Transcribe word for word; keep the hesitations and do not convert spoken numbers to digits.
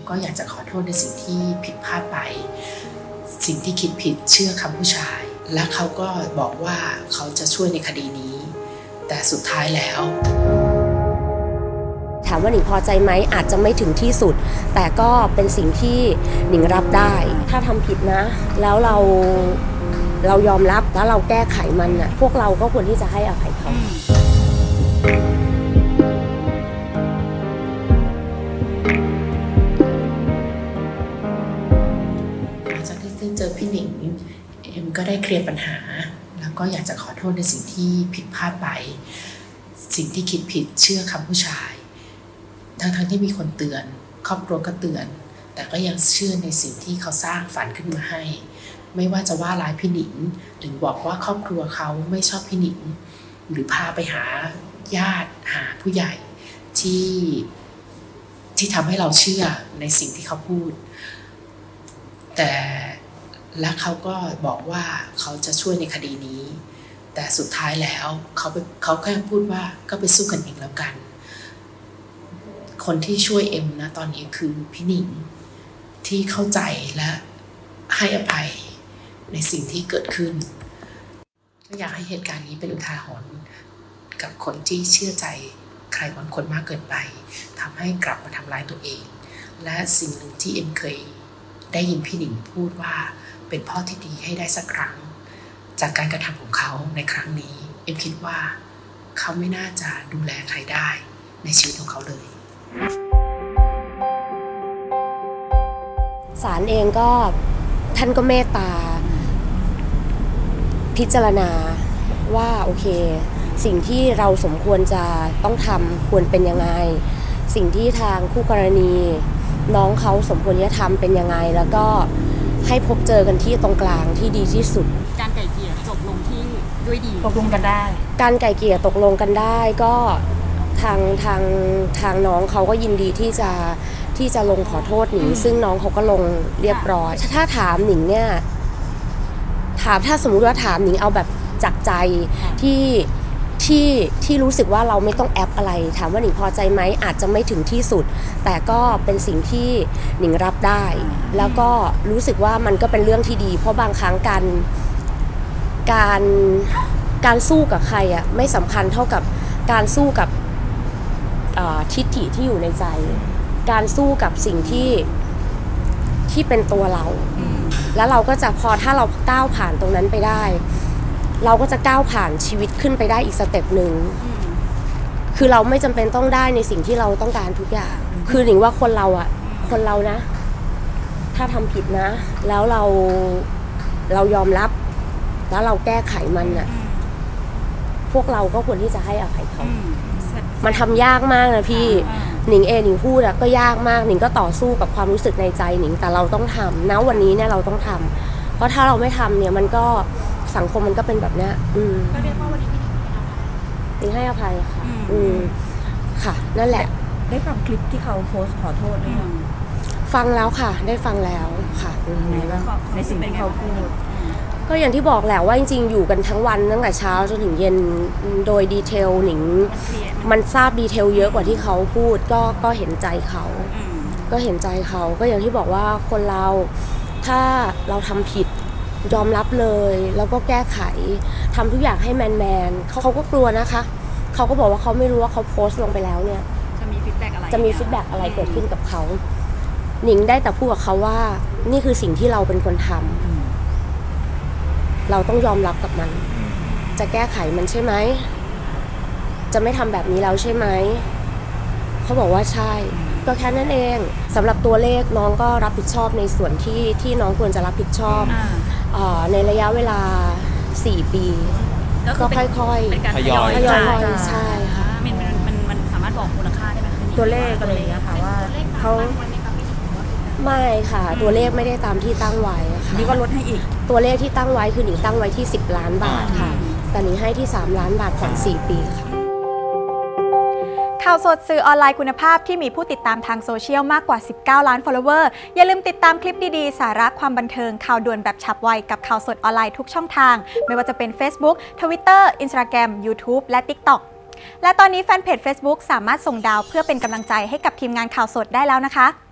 ก็อยากจะขอโทษในสิ่งที่ผิดพลาดไปสิ่งที่คิดผิดเชื่อคำผู้ชายและเขาก็บอกว่าเขาจะช่วยในคดีนี้แต่สุดท้ายแล้วถามว่าหนิงพอใจไหมอาจจะไม่ถึงที่สุดแต่ก็เป็นสิ่งที่หนิงรับได้ถ้าทำผิดนะแล้วเราเรายอมรับแล้วเราแก้ไขมันน่ะพวกเราก็ควรที่จะให้อภัยเขาหลังจากที่เจอพี่หนิงเอ็มก็ได้เคลียร์ปัญหาแล้วก็อยากจะขอโทษในสิ่งที่ผิดพลาดไปสิ่งที่คิดผิดเชื่อคำผู้ชายทั้งทั้งที่มีคนเตือนครอบครัวก็เตือนแต่ก็ยังเชื่อในสิ่งที่เขาสร้างฝันขึ้นมาให้ไม่ว่าจะว่าร้ายพี่หนิงหรือบอกว่าครอบครัวเขาไม่ชอบพี่หนิงหรือพาไปหาญาติหาผู้ใหญ่ที่ที่ทำให้เราเชื่อในสิ่งที่เขาพูดแต่และเขาก็บอกว่าเขาจะช่วยในคดีนี้แต่สุดท้ายแล้วเขาเขาแค่พูดว่าก็ไปสู้กันเองแล้วกันคนที่ช่วยเอ็มนะตอนนี้คือพี่หนิงที่เข้าใจและให้อภัยในสิ่งที่เกิดขึ้นก็อยากให้เหตุการณ์นี้เป็นอุทาหรณ์กับคนที่เชื่อใจใครบางคนมากเกินไปทำให้กลับมาทำร้ายตัวเองและสิ่งหนึ่งที่เอ็มเคยได้ยินพี่หนิงพูดว่าเป็นพ่อที่ดีให้ได้สักครั้งจากการกระทำของเขาในครั้งนี้เอ็มคิดว่าเขาไม่น่าจะดูแลใครได้ในชีวิตของเขาเลยศาลเองก็ท่านก็เมตตาพิจารณาว่าโอเคสิ่งที่เราสมควรจะต้องทำควรเป็นยังไงสิ่งที่ทางคู่กรณีน้องเขาสมควรจะทำเป็นยังไงแล้วก็ให้พบเจอกันที่ตรงกลางที่ดีที่สุดการไกล่เกลี่ยจบลงที่ด้วยดีตกลงกันได้การไกล่เกลี่ยตกลงกันได้ก็ทางทางทางน้องเขาก็ยินดีที่จะที่จะลงขอโทษหนิงซึ่งน้องเขาก็ลงเรียบร้อยถ้าถามหนิงเนี่ยถามถ้าสมมุติว่าถามหนิงเอาแบบจากใจที่ที่ที่รู้สึกว่าเราไม่ต้องแอปอะไรถามว่าหนิงพอใจไหมอาจจะไม่ถึงที่สุดแต่ก็เป็นสิ่งที่หนิงรับได้แล้วก็รู้สึกว่ามันก็เป็นเรื่องที่ดีเพราะบางครั้งการการการสู้กับใครอ่ะไม่สำคัญเท่ากับการสู้กับทิฏฐิที่อยู่ในใจการสู้กับสิ่งที่ที่เป็นตัวเราแล้วเราก็จะพอถ้าเราก้าวผ่านตรงนั้นไปได้เราก็จะก้าวผ่านชีวิตขึ้นไปได้อีกสเต็ปหนึ่งคือเราไม่จำเป็นต้องได้ในสิ่งที่เราต้องการทุกอย่างคือหนิงว่าคนเราอะคนเรานะถ้าทำผิดนะแล้วเราเรายอมรับแล้วเราแก้ไขมันอะพวกเราก็ควรที่จะให้อภัยเขามันทำยากมากนะพี่หนิงเองหนิงพูดอะก็ยากมากหนิงก็ต่อสู้กับความรู้สึกในใจหนิงแต่เราต้องทำณวันนี้เนี่ยเราต้องทำเพราะถ้าเราไม่ทำเนี่ยมันก็สังคมมันก็เป็นแบบนี้อืมก็เรียกว่าวันนี้หนิงให้อภัยค่ะอืมค่ะนั่นแหละได้ฟังคลิปที่เขาโพสต์ขอโทษหรือยังฟังแล้วค่ะได้ฟังแล้วค่ะไหนบ้างในสิ่งที่เขาพูดก็อย่างที่บอกแหละว่าจริงๆอยู่กันทั้งวันตั้งแต่เช้าจนถึงเย็นโดยดีเทลหนิงมันทราบดีเทลเยอะกว่าที่เขาพูดก็ก็เห็นใจเขาก็เห็นใจเขาก็อย่างที่บอกว่าคนเราถ้าเราทำผิดยอมรับเลยแล้วก็แก้ไขทำทุกอย่างให้แมนแมนเขาเขาก็กลัวนะคะเขาก็บอกว่าเขาไม่รู้ว่าเขาโพสต์ลงไปแล้วเนี่ยจะมีฟีดแบ็กอะไรจะมีฟีดแบ็กอะไรเกิดขึ้นกับเขาหนิงได้แต่พูดกับเขาว่านี่คือสิ่งที่เราเป็นคนทำเราต้องยอมรับกับมันจะแก้ไขมันใช่ไหมจะไม่ทำแบบนี้แล้วใช่ไหมเขาบอกว่าใช่ก็แค่นั้นเองสำหรับตัวเลขน้องก็รับผิดชอบในส่วนที่ที่น้องควรจะรับผิดชอบในระยะเวลาสี่ปีก็ค่อยๆทยอยทยอยใช่ค่ะมันมันมันสามารถบอกมูลค่าได้ไหมตัวเลขอะไรอย่างเงี้ยค่ะว่าเขาไม่ค่ะตัวเลขไม่ได้ตามที่ตั้งไว้ค่ะนี่ก็ลดให้อีกตัวเลขที่ตั้งไว้คือหนิงตั้งไว้ที่สิบล้านบาทค่ะแต่หนิงให้ที่สามล้านบาทผ่อนสี่ปีค่ะข่าวสดสื่อออนไลน์คุณภาพที่มีผู้ติดตามทางโซเชียลมากกว่าสิบเก้าล้าน follower อย่าลืมติดตามคลิปดีๆสาระความบันเทิงข่าวด่วนแบบฉับไวกับข่าวสดออนไลน์ทุกช่องทางไม่ว่าจะเป็น Facebook Twitter Instagram YouTube และ TikTok และตอนนี้แฟนเพจ Facebook สามารถส่งดาวเพื่อเป็นกำลังใจให้กับทีมงานข่าวสดได้แล้วนะคะ